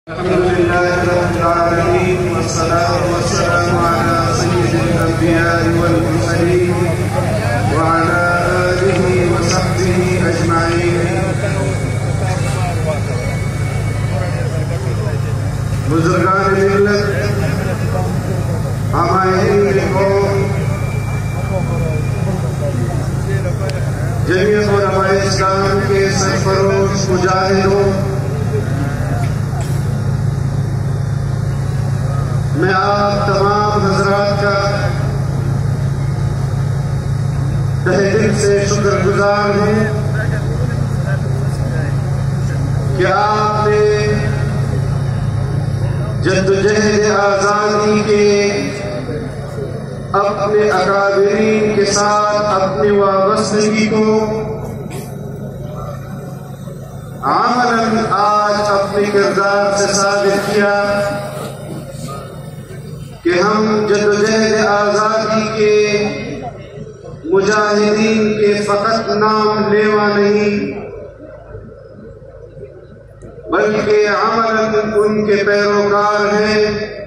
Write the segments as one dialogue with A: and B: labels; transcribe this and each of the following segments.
A: الحمد لله رب العالمين والصلاة والسلام على سيد الأنبياء والمرسلين وعلى آله وصحبه أجمعين. بزرگان ملت، عمائل قوم، جمعیت علماء اسلام کے سرفروش مجاہدوں، میں آپ تمام حضرات کا تہہ دل سے شکر گزار ہوں کہ آپ نے جدوجہد آزادی کے اپنے اکابرین کے ساتھ اپنی وابستگی کو عملاً آج اپنے کردار سے ثابت کیا کہ ہم جدوجہد آزادی کے مجاہدین کے فقط نام لیوا نہیں بلکہ عملاً ان کے پیروکار ہیں.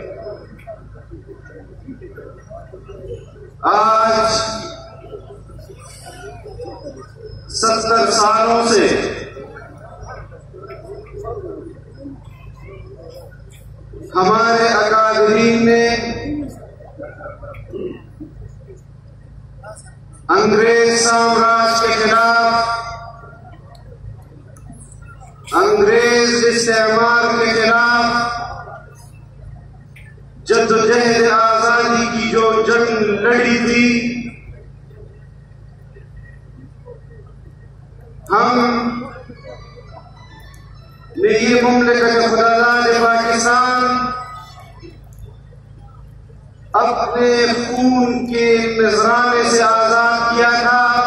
A: آج 70 سالوں سے ہمارے اکابرین نے انگریز سامراج کے خلاف، انگریز استعمار کے خلاف جدوجہد آزادی کی جو جنگ لڑی تھی، ہم نے یہ مملکت خداداد پاکستان اپنے خون کے نذرانے سے آزاد کیا تھا.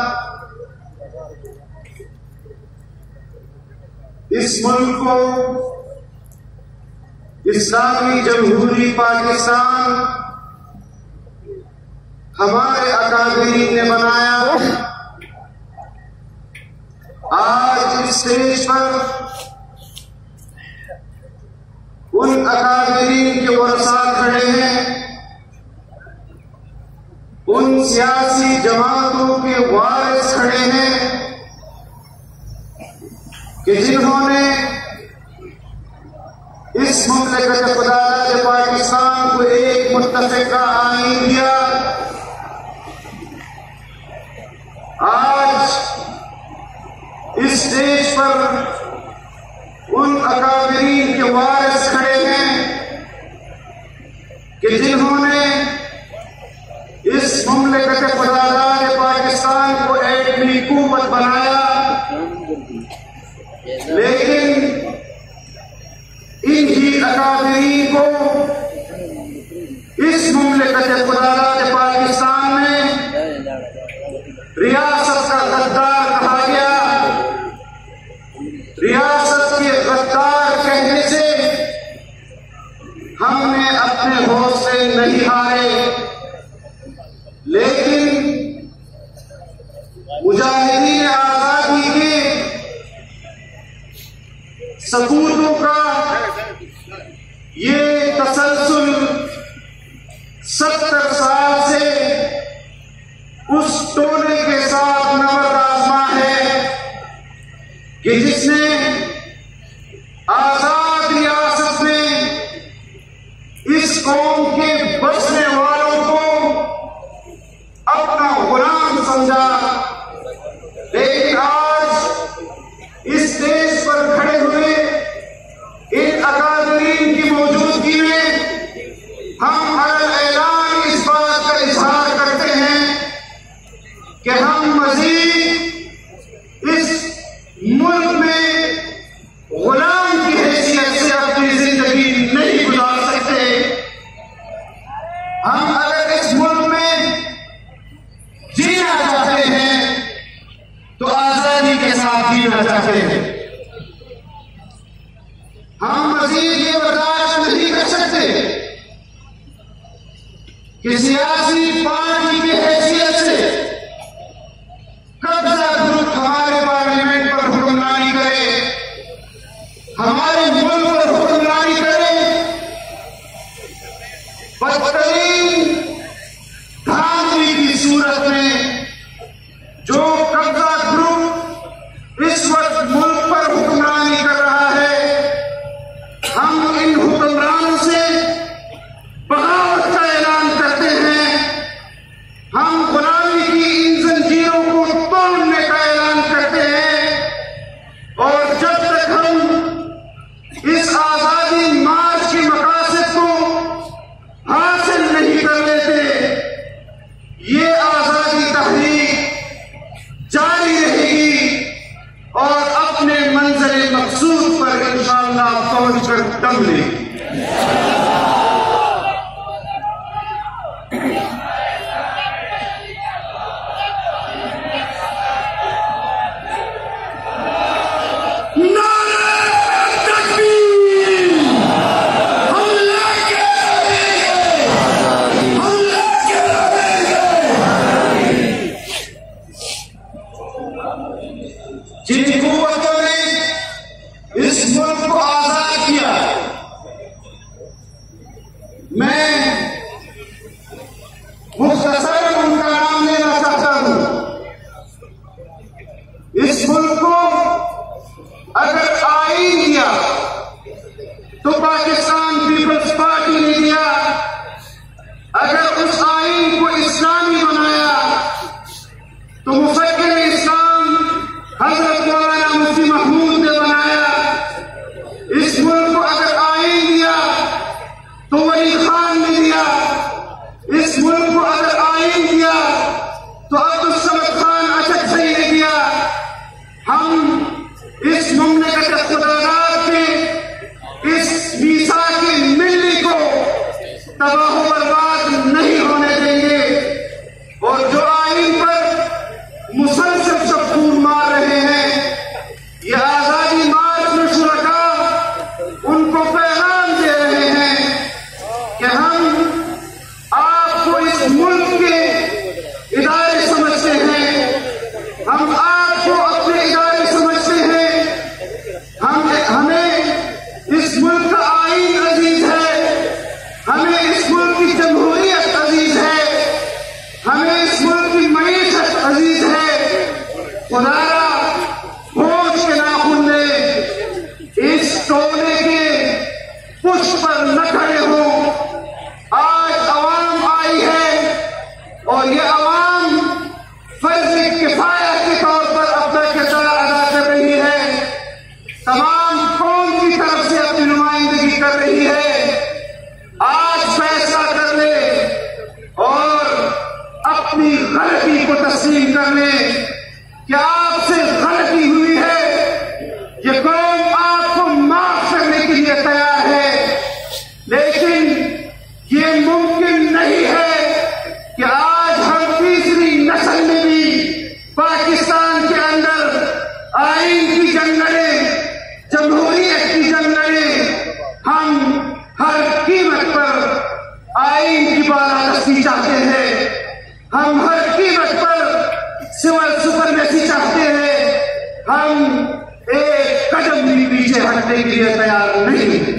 A: اس ملک کو اسلامی جمہوری پاکستان ہمارے اکابرین نے بنایا. آج اس اسٹیج پر ان اکابرین کے ورثاء کھڑے ہیں، ان سیاسی جماعتوں کے وارث کھڑے ہیں کہ جنہوں نے اس مملکت خداداد پاکستان کو ایک متفقہ آئین دیا. آج اس اسٹیج پر ان اکابرین کے وارث کھڑے ہیں کہ جنہوں نے اس مملکت خداداد پاکستان کو ایٹمی قوت بنایا، لیکن انہی اکابرین کو اس مملکت خداداد پاکستان میں ریاست کا غدار کہا گیا. ریاست کے غدار کہنے سے ہم نے اپنے حوصلے نہیں ہارے، لیکن مجاہدین آزادی کے ثبوتوں کا یہ تسلسل 70 سال سے اس ٹونے کے ساتھ نبرد آزما ہے کہ جس نے آزاد ریاست میں اس قوم کے بسنے والوں کو اپنا غلام سمجھا. لیکن آج اس اسٹیج پر کھڑے ہوئے ان اکابرین کی موجودگی میں ہم اعلان اس بات کا اظہار کرتے ہیں کہ ہم مزید اس ملک میں غلام کی حیثیت سے اپنی زندگی نہیں گزار سکتے. ہم اگر اس ملک میں جینا چاہتے ہیں تو آزادی کے ساتھ جینا چاہتے ہیں. ہم مزید یہ برداشت نہیں کر سکتے کہ سیاسی پارٹی کی حیثیت سے قبضہ گروپ ہمارے پارلیمنٹ پر حکمرانی کرے، ہمارے ملک پر حکمرانی کرے. ملے گی۔ جن قوتوں نے اس ملک کو آزاد کیا، میں مختصراً ان کا نام لینا چاہتا ہوں۔ اس ملک کو اگر آئین دیا تو پاکستان پیپلز پارٹی نے دیا، اگر اس آئین کو اسلامی بنایا تو مفکر اسلام حضرت مولانا مفتی محمود نے بنایا۔ اس ملک کو اگر آئین دیا تو ولی خان نے دیا، اس ملک کو اگر آئین دیا تو عبدالصمد خان اچکزئی نے دیا۔ ہم اس مملکت خداداد کے اس میثاق ملی کو تباہ و برباد نہیں ہونے دیں گے، اور جو آئین پر مسلسل چپور مار رہے ہیں، یہ آزادی مارچ میں شرکا ان کو پیغام دے رہے ہیں کہ ہم آپ کو اس ملک کے ادارے سمجھتے ہیں، ہم آپ کو اپنے ادارے سمجھتے ہیں، ہمیں اس ملک کا آئین عزیز ہے، ہمیں اس ملک کی جمہوریت عزیز ہے، ہمیں اس ملک کی معیشت عزیز ہے۔ خدایا ہوش کے ناخن لے اس ٹولے کے پشت پر نہ کھڑے ہوں۔ آج عوام آئی ہے اور یہ عوام فرض کفایہ کے طور پر اپنا کردار ادا کر رہی ہے، تمام قوم کی طرف سے اپنی نمائندگی کر رہی ہے۔ آج فیصلہ کر لے اور اپنی غلطی کو تسلیم کر لے کہ آپ سے غلطی ہوئی ہے، یہ قوم آپ کو معاف کرنے کے لیے تیار ہے، لیکن یہ ممکن نہیں ہے کہ آج ہم تیسری نسل میں بھی پاکستان کے اندر آئین کی جنگ لڑیں، جمہوریت کی جنگ لڑیں۔ ہم ہر قیمت پر آئین کی بالادستی چاہتے ہیں، ہم ہر قیمت پر سول سپرمیسی چاہتے ہیں، ہم ایک قدم بھی پیچھے ہٹنے کے لیے تیار نہیں۔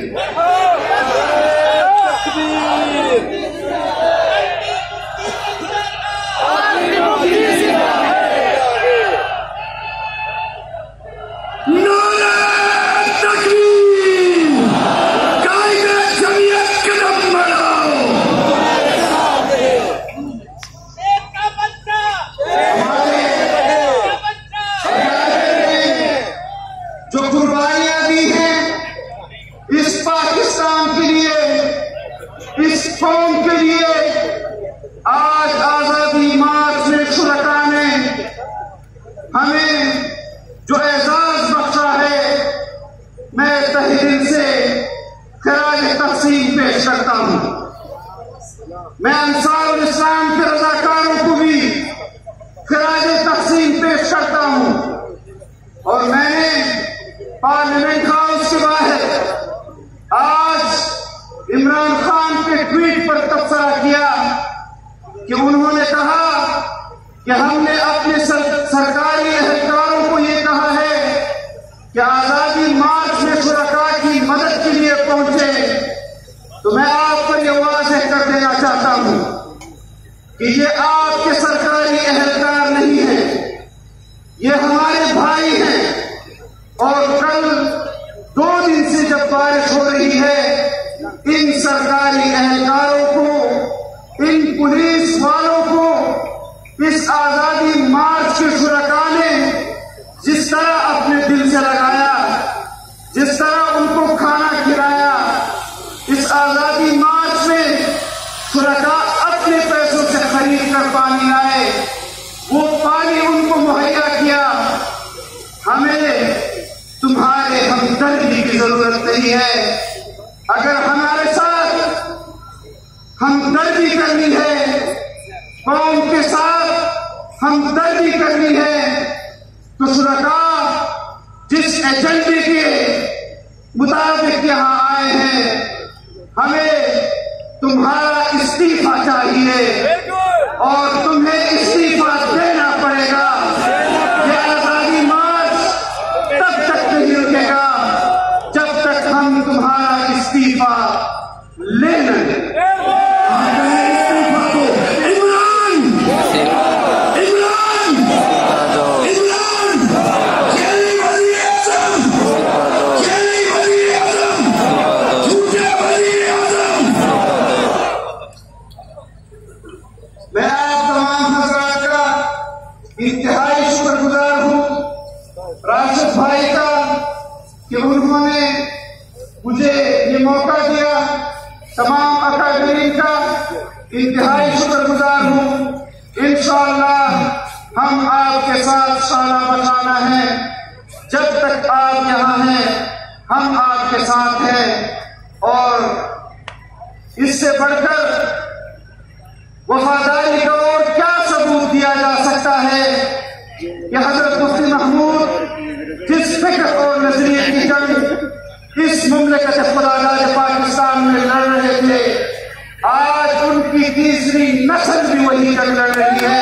A: جو قربانیاں دی ہیں اس پاکستان کے لیے، اس قوم کے لیے، آج آزادی مارچ میں شرکا نے ہمیں جو اعزاز بخشا ہے، میں تہہ دل سے خراج تحسین پیش کرتا ہوں۔ میں انصار الاسلام کے رضاکاروں کو بھی خراج تحسین پیش کرتا ہوں، اور میں نے پارلیمنٹ ہاؤس کے باہر آج عمران خان کے ٹویٹ پر تبصرہ کیا کہ انہوں نے کہا کہ ہم نے اپنے سرکاری اہلکاروں کو یہ کہا ہے کہ آزادی مارچ میں شرکا کی مدد کے لیے پہنچے، تو میں آپ پر یہ واضح کر دینا چاہتا ہوں کہ یہ آپ کے سرکاری اہلکار نہیں ہیں، یہ ہمارے بھائی ہیں، اور کل 2 دن سے جب بارش ہو رہی ہے، ان سرکاری اہلکاروں کو، ان پولیس والوں کو اس آزادی مارچ کے شرکا نے اگر ہمارے ساتھ ہمدردی کرنی ہے، قوم کے ساتھ ہمدردی کرنی ہے، تو شرکاء جس ایجنڈے کے مطابق یہاں آئے ہیں، ہمیں تمہارا استعفیٰ چاہیے اور تمہیں استعفیٰ دینا پڑے گا۔ یہ آزادی مارچ تب تک نہیں رکے گا جب تک ہم تمہارا استعفیٰ لے لیں۔ میں آپ تمام حضرات کا انتہائی شکر گزار ہوں، راشد بھائی کا، کہ انہوں نے مجھے یہ موقع دیا، تمام اکابرین کا انتہائی شکر گزار ہوں۔ انشاءاللہ ہم آپ کے ساتھ سالہ بسالہ ہیں، جب تک آپ یہاں ہیں ہم آپ کے ساتھ ہیں، اور اس سے بڑھ کر وفاداری کا اور کیا ثبوت دیا جا سکتا ہے کہ حضرت مفتی محمود جس فکر اور نظریے کی جنگ اس مملکت خداداد پاکستان میں لڑ رہے تھے، آج ان کی تیسری نسل بھی وہی جنگ لڑ رہی ہے۔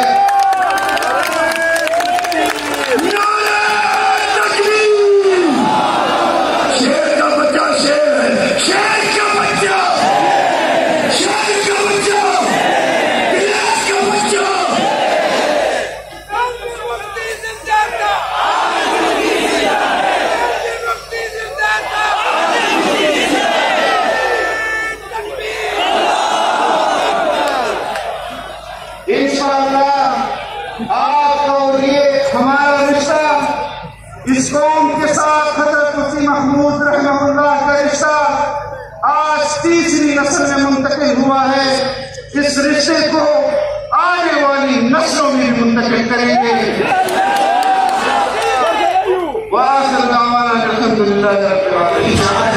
A: آپ اور یہ ہمارا رشتہ، اس قوم کے ساتھ حضرت مفتی محمود رحمہ اللہ کا رشتہ آج تیسری نسل میں منتقل ہوا ہے۔ اس رشتے کو آنے والی نسلوں میں منتقل کریں گے۔ وآخر دعوانا الحمدللہ رب العالمین۔